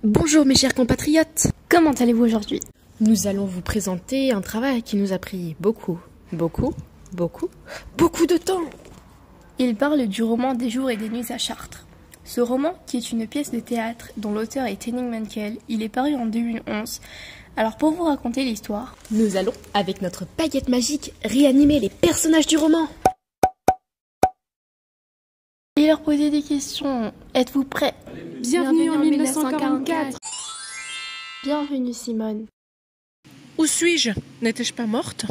Bonjour mes chers compatriotes. Comment allez-vous aujourd'hui? Nous allons vous présenter un travail qui nous a pris beaucoup de temps. Il parle du roman Des jours et des nuits à Chartres. Ce roman, qui est une pièce de théâtre dont l'auteur est Henning Mankell, il est paru en 2011. Alors pour vous raconter l'histoire, nous allons, avec notre baguette magique, réanimer les personnages du roman. Et leur poser des questions. Êtes-vous prêts? Bienvenue en 1944. Bienvenue Simone. Où suis-je? N'étais-je pas morte?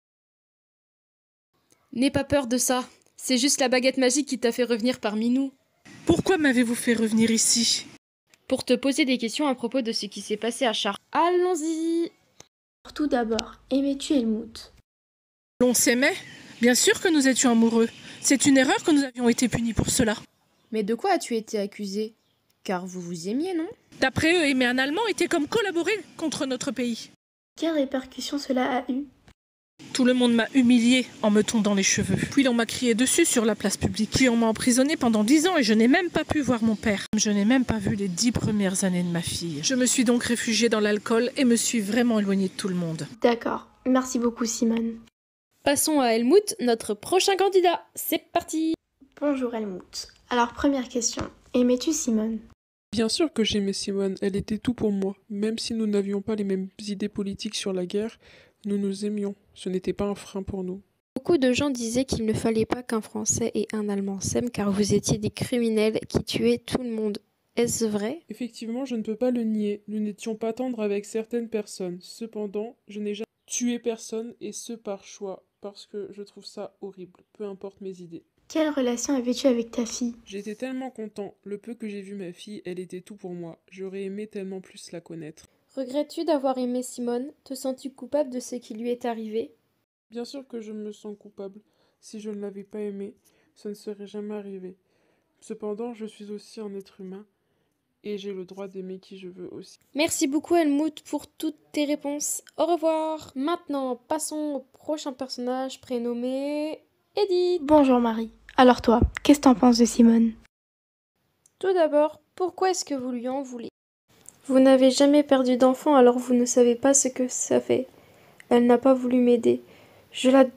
N'aie pas peur de ça. C'est juste la baguette magique qui t'a fait revenir parmi nous. Pourquoi m'avez-vous fait revenir ici? Pour te poser des questions à propos de ce qui s'est passé à Chartres. Allons-y. Tout d'abord, aimais-tu Helmut? L'on s'aimait? Bien sûr que nous étions amoureux. C'est une erreur que nous avions été punis pour cela. Mais de quoi as-tu été accusé? Car vous vous aimiez, non? D'après eux, aimer un Allemand était comme collaborer contre notre pays. Quelles répercussions cela a eu? Tout le monde m'a humilié en me tondant les cheveux. Puis on m'a crié dessus sur la place publique. Puis on m'a emprisonné pendant 10 ans et je n'ai même pas pu voir mon père. Je n'ai même pas vu les 10 premières années de ma fille. Je me suis donc réfugiée dans l'alcool et me suis vraiment éloignée de tout le monde. D'accord. Merci beaucoup Simone. Passons à Helmut, notre prochain candidat. C'est parti. Bonjour Helmut. Alors première question, aimais-tu Simone? Bien sûr que j'aimais Simone, elle était tout pour moi. Même si nous n'avions pas les mêmes idées politiques sur la guerre, nous nous aimions. Ce n'était pas un frein pour nous. Beaucoup de gens disaient qu'il ne fallait pas qu'un Français et un Allemand s'aiment car vous étiez des criminels qui tuaient tout le monde. Est-ce vrai? Effectivement, je ne peux pas le nier. Nous n'étions pas tendres avec certaines personnes. Cependant, je n'ai jamais tué personne et ce par choix, parce que je trouve ça horrible, peu importe mes idées. Quelle relation avais-tu avec ta fille? J'étais tellement content. Le peu que j'ai vu ma fille, elle était tout pour moi. J'aurais aimé tellement plus la connaître. Regrettes-tu d'avoir aimé Simone? Te sens-tu coupable de ce qui lui est arrivé? Bien sûr que je me sens coupable. Si je ne l'avais pas aimée, ça ne serait jamais arrivé. Cependant, je suis aussi un être humain et j'ai le droit d'aimer qui je veux aussi. Merci beaucoup Helmut pour toutes tes réponses. Au revoir. Maintenant, passons au prochain personnage prénommé Edith. Bonjour Marie. Alors toi, qu'est-ce que t'en penses de Simone? Tout d'abord, pourquoi est-ce que vous lui en voulez? Vous n'avez jamais perdu d'enfant, alors vous ne savez pas ce que ça fait. Elle n'a pas voulu m'aider. Je la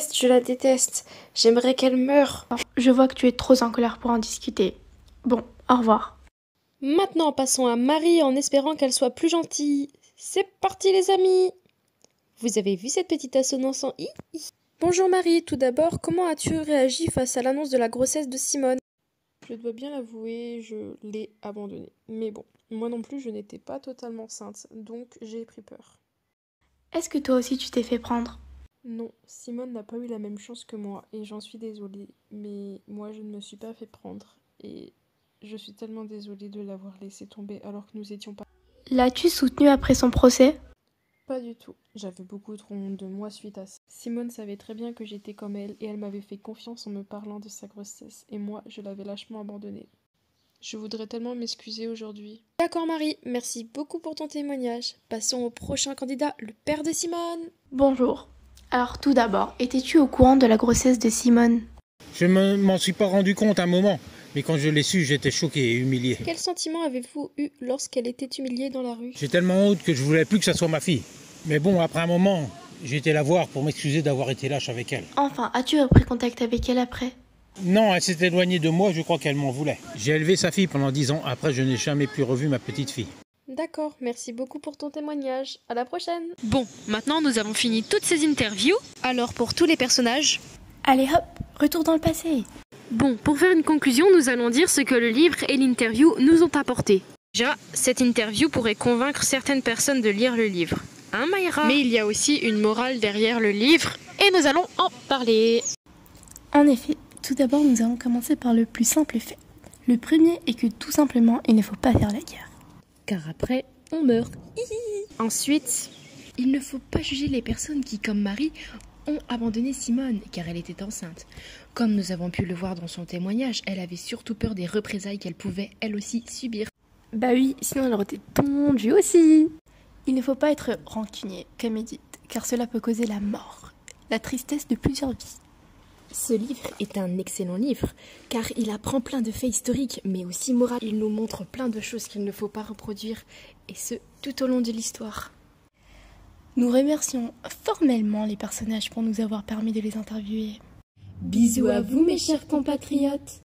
déteste. J'aimerais qu'elle meure. Je vois que tu es trop en colère pour en discuter. Bon, au revoir. Maintenant, passons à Marie en espérant qu'elle soit plus gentille. C'est parti les amis. Vous avez vu cette petite assonance en i? Bonjour Marie, tout d'abord, comment as-tu réagi face à l'annonce de la grossesse de Simone? Je dois bien l'avouer, je l'ai abandonnée. Mais bon, moi non plus, je n'étais pas totalement sainte, donc j'ai pris peur. Est-ce que toi aussi tu t'es fait prendre? Non, Simone n'a pas eu la même chance que moi, et j'en suis désolée. Mais moi, je ne me suis pas fait prendre, et je suis tellement désolée de l'avoir laissé tomber alors que nous étions pas... L'as-tu soutenue après son procès? Pas du tout. J'avais beaucoup trop honte de moi suite à ça. Simone savait très bien que j'étais comme elle et elle m'avait fait confiance en me parlant de sa grossesse. Et moi, je l'avais lâchement abandonnée. Je voudrais tellement m'excuser aujourd'hui. D'accord Marie, merci beaucoup pour ton témoignage. Passons au prochain candidat, le père de Simone. Bonjour. Alors tout d'abord, étais-tu au courant de la grossesse de Simone? Je ne m'en suis pas rendu compte un moment, mais quand je l'ai su, j'étais choqué et humilié. Quel sentiment avez-vous eu lorsqu'elle était humiliée dans la rue? J'ai tellement honte que je voulais plus que ça soit ma fille. Mais bon, après un moment, j'ai été la voir pour m'excuser d'avoir été lâche avec elle. Enfin, as-tu repris contact avec elle après? Non, elle s'est éloignée de moi, je crois qu'elle m'en voulait. J'ai élevé sa fille pendant 10 ans, après je n'ai jamais plus revu ma petite fille. D'accord, merci beaucoup pour ton témoignage. À la prochaine. Bon, maintenant nous avons fini toutes ces interviews. Alors pour tous les personnages... Allez hop, retour dans le passé. Bon, pour faire une conclusion, nous allons dire ce que le livre et l'interview nous ont apporté. Déjà, cette interview pourrait convaincre certaines personnes de lire le livre. Hein, Mayra? Mais il y a aussi une morale derrière le livre et nous allons en parler. En effet, tout d'abord nous allons commencer par le plus simple fait. Le premier est que tout simplement, il ne faut pas faire la guerre. Car après, on meurt. Ensuite, il ne faut pas juger les personnes qui, comme Marie, ont abandonné Simone car elle était enceinte. Comme nous avons pu le voir dans son témoignage, elle avait surtout peur des représailles qu'elle pouvait, elle aussi, subir. Bah oui, sinon elle aurait été tondue aussi. Il ne faut pas être rancunier, comme Edith, car cela peut causer la mort, la tristesse de plusieurs vies. Ce livre est un excellent livre, car il apprend plein de faits historiques, mais aussi moraux. Il nous montre plein de choses qu'il ne faut pas reproduire, et ce, tout au long de l'histoire. Nous remercions formellement les personnages pour nous avoir permis de les interviewer. Bisous à vous mes chers compatriotes.